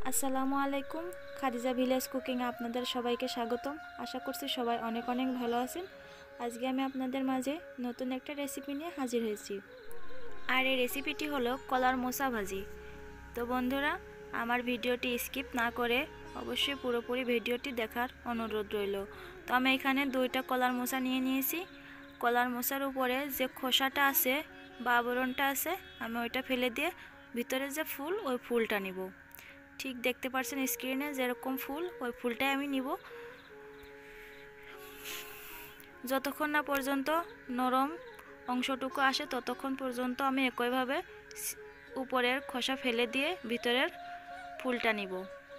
আসসালামু আলাইকুম। খাদিজা ভিলেজ কুকিংয়ে আপনাদের সবাইকে স্বাগতম। আশা করছি সবাই অনেক অনেক ভালো আছেন। আজকে আমি আপনাদের মাঝে নতুন একটা রেসিপি নিয়ে হাজির হয়েছি, আর এই রেসিপিটি হলো কলার মোচা ভাজি। তো বন্ধুরা, আমার ভিডিওটি স্কিপ না করে অবশ্যই পুরোপুরি ভিডিওটি দেখার অনুরোধ রইল। তো আমি এখানে 2টা কলার মোচা নিয়ে নিয়েছি। কলার মোচার উপরে যে খোসাটা আছে বা আবরণটা আছে, আমি ওইটা ফেলে দিয়ে ভিতরে যে ফুল, ওই ফুলটা নিব। ঠিক দেখতে পাচ্ছেন স্ক্রিনে যেরকম ফুল, ওই ফুলটাই আমি নিব। যতক্ষণ না পর্যন্ত নরম অংশটুকু আসে ততক্ষণ পর্যন্ত আমি একইভাবে উপরের খোসা ফেলে দিয়ে ভিতরের ফুলটা নিব।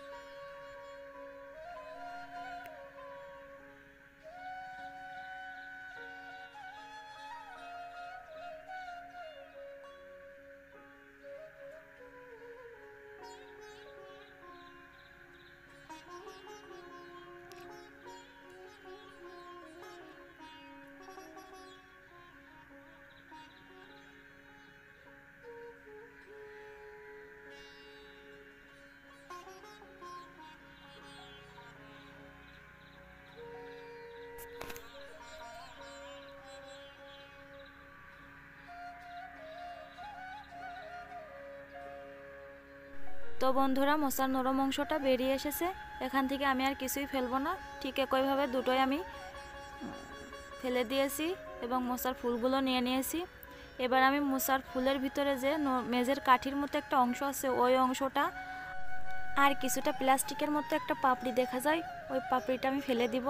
তো বন্ধুরা, মোচার নরম অংশটা বেরিয়ে এসেছে। এখান থেকে আমি আর কিছুই ফেলবো না। ঠিক একইভাবে দুটোই আমি ফেলে দিয়েছি এবং মোচার ফুলগুলো নিয়ে নিয়েছি। এবার আমি মোচার ফুলের ভিতরে যে মেজের কাঠির মতো একটা অংশ আছে, ওই অংশটা আর কিছুটা প্লাস্টিকের মতো একটা পাপড়ি দেখা যায়, ওই পাপড়িটা আমি ফেলে দিব।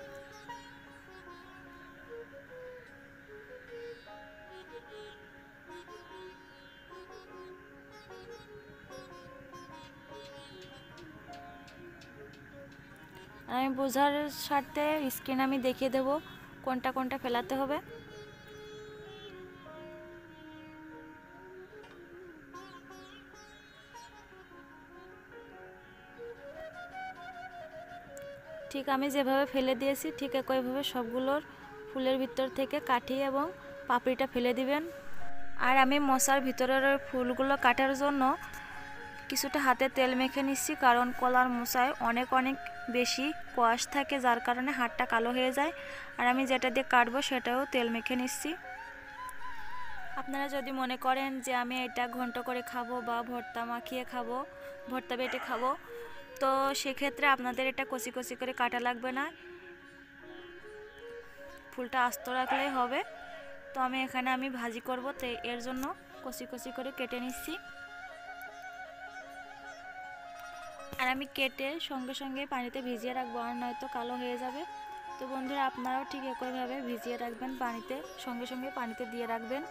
আমি বোঝার স্বার্থে স্ক্রিন আমি দেখিয়ে দেব কোনটা কোনটা ফেলাতে হবে। ঠিক আমি যেভাবে ফেলে দিয়েছি ঠিক একইভাবে সবগুলোর ফুলের ভিতর থেকে কাঠি এবং পাপড়িটা ফেলে দিবেন। আর আমি মোচার ভিতরের ফুলগুলো কাটার জন্য কিছুটা হাতে তেল মেখে নিচ্ছি, কারণ কলার মোচায় অনেক অনেক বেশি কোয়াশ থাকে, যার কারণে হাতটা কালো হয়ে যায়। আর আমি যেটা দিয়ে কাটবো সেটাও তেল মেখে নিচ্ছি। আপনারা যদি মনে করেন যে আমি এটা ঘন্ট করে খাবো বা ভর্তা মাখিয়ে খাবো, ভর্তা বেটে খাবো, তো সেক্ষেত্রে আপনাদের এটা কচি কচি করে কাটা লাগবে না, ফুলটা আস্ত রাখলেই হবে। তো আমি এখানে ভাজি করব, তো এর জন্য কচি কচি করে কেটে নিচ্ছি। আর আমি কেটে সঙ্গে সঙ্গে পানিতে ভিজিয়ে রাখবো, আর নয়তো কালো হয়ে যাবে। তো বন্ধুরা, আপনারাও ঠিক একইভাবে ভিজিয়ে রাখবেন, পানিতে সঙ্গে সঙ্গে পানিতে দিয়ে রাখবেন।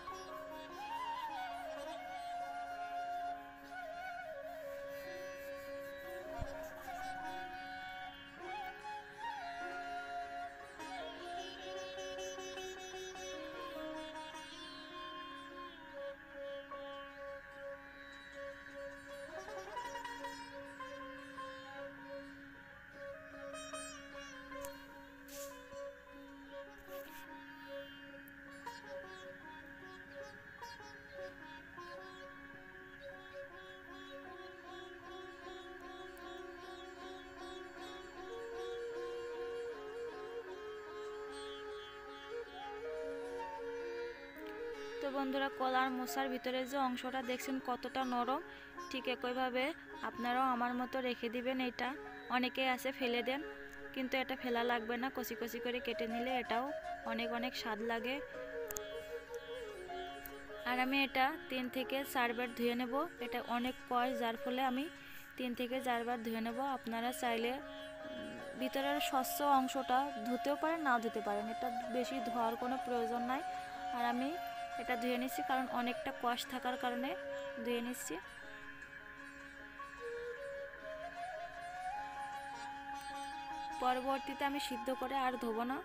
তো বন্ধুরা, কলার মোচার ভিতরে যে অংশটা দেখছেন কতটা নরম, ঠিক একইভাবে আপনারাও আমার মতো রেখে দিবেন। এটা অনেকেই আছে ফেলে দেন, কিন্তু এটা ফেলা লাগবে না, কচি কচি করে কেটে নিলে এটাও অনেক অনেক স্বাদ লাগে। আর আমি এটা 3 থেকে 4 বার ধুয়ে নেব। এটা অনেক কষ, যার ফলে আমি 3 থেকে 4 বার ধুয়ে নেব। আপনারা চাইলে ভিতরের স্বচ্ছ অংশটা ধুতেও পারেন, নাও ধুতে পারেন, এটা বেশি ধোয়ার কোনো প্রয়োজন নাই। আর আমি এটা ধুয়ে নিচ্ছি, কারণ অনেকটা কষ থাকার কারণে ধুয়ে নিচ্ছি। পরবর্তীতে আমি সিদ্ধ করে আর ধোবো না।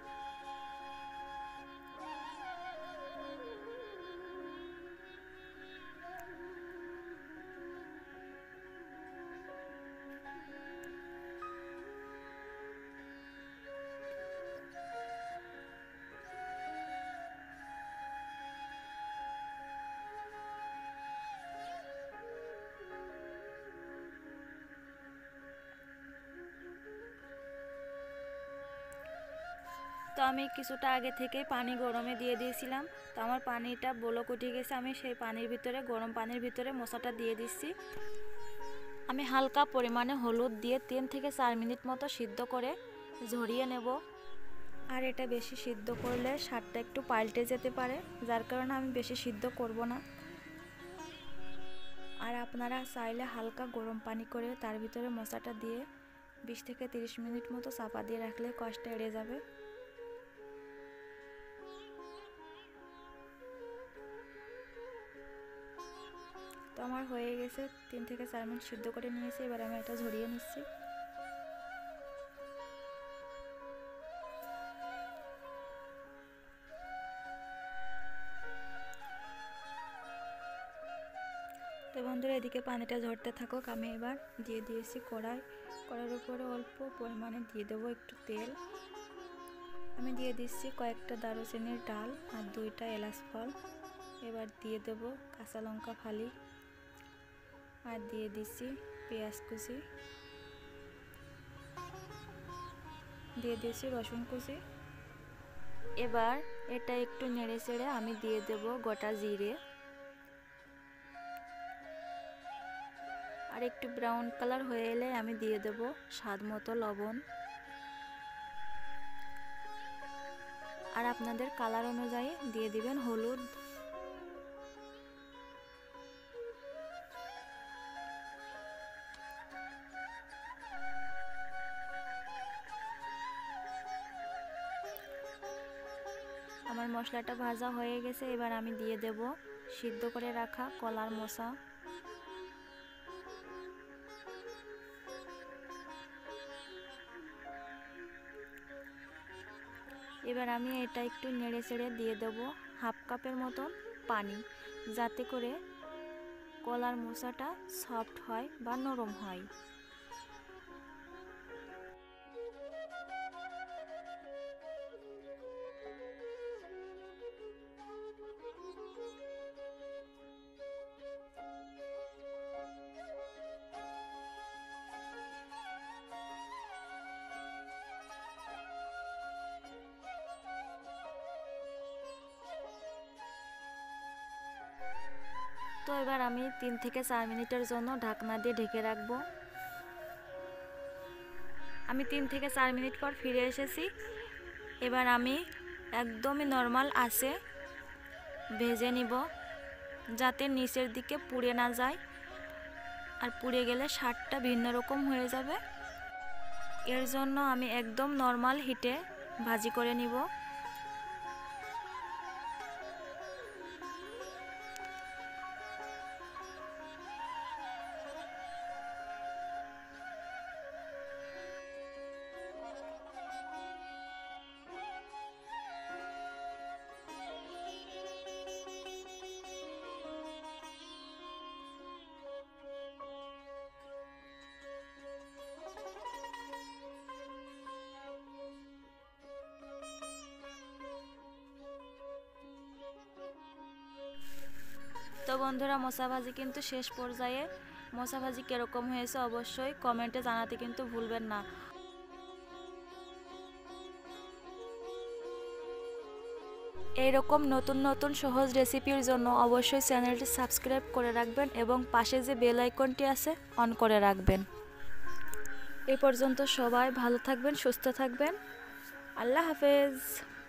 আমি কিছুটা আগে থেকেই পানি গরমে দিয়ে দিয়েছিলাম। তো আমার পানিটা বলক উঠে গেছে, আমি সেই পানির ভিতরে গরম পানির ভিতরে মশাটা দিয়ে দিচ্ছি। আমি হালকা পরিমাণে হলুদ দিয়ে 3 থেকে 4 মিনিট মতো সিদ্ধ করে ঝরিয়ে নেব। আর এটা বেশি সিদ্ধ করলে স্বাদটা একটু পাল্টে যেতে পারে, যার কারণে আমি বেশি সিদ্ধ করব না। আর আপনারা চাইলে হালকা গরম পানি করে তার ভিতরে মশাটা দিয়ে 20 থেকে 30 মিনিট মতো চাপা দিয়ে রাখলে কষ্টটা এড়ে যাবে। তো আমার হয়ে গেছে, 3 থেকে 4 মিনিট সিদ্ধ করে নিয়েছি। এবার আমি এটা ঝরিয়ে নিচ্ছি। তো বন্ধুরা, এদিকে পানিটা ঝরতে থাকুক। আমি এবার দিয়ে দিয়েছি কড়াইয়ের উপরে অল্প পরিমাণে দিয়ে দেবো একটু তেল। আমি দিয়ে দিচ্ছি কয়েকটা দারুচিনির ডাল আর 2টা এলাচ ফল। এবার দিয়ে দেব কাঁচা লঙ্কা ফালি আর দিয়ে দিচ্ছি পেঁয়াজ কুচি, দিয়ে দিয়েছি রসুন কুচি। এবার এটা একটু নেড়ে চেড়ে আমি দিয়ে দেব গোটা জিরে আর একটু ব্রাউন কালার হয়ে এলে আমি দিয়ে দেব স্বাদ মতো লবণ। আর আপনাদের কালার অনুযায়ী দিয়ে দিবেন হলুদ। আমার মশলাটা ভাজা হয়ে গেছে। এবার আমি দিয়ে দেব সিদ্ধ করে রাখা কলার মোচা। এবার আমি এটা একটু নেড়ে চেড়ে দিয়ে দেব হাফ কাপের মতন পানি, যাতে করে কলার মোচাটা সফট হয় বা নরম হয়। তো এবার আমি 3 থেকে 4 মিনিটের জন্য ঢাকনা দিয়ে ঢেকে রাখবো। আমি 3 থেকে 4 মিনিট পর ফিরে এসেছি। এবার আমি একদমই নরমাল আঁচে ভেজে নিব, যাতে নিচের দিকে পুড়ে না যায়। আর পুড়ে গেলে স্বাদটা ভিন্ন রকম হয়ে যাবে। এর জন্য আমি একদম নরমাল হিটে ভাজি করে নিব। তো বন্ধুরা, মোচা ভাজি কিন্তু শেষ পর্যায়ে। মোচা ভাজি কীরকম হয়েছে অবশ্যই কমেন্টে জানাতে কিন্তু ভুলবেন না। এইরকম নতুন নতুন সহজ রেসিপির জন্য অবশ্যই চ্যানেলটি সাবস্ক্রাইব করে রাখবেন এবং পাশে যে বেল আইকনটি আছে অন করে রাখবেন। এই পর্যন্ত সবাই ভালো থাকবেন, সুস্থ থাকবেন। আল্লাহ হাফেজ।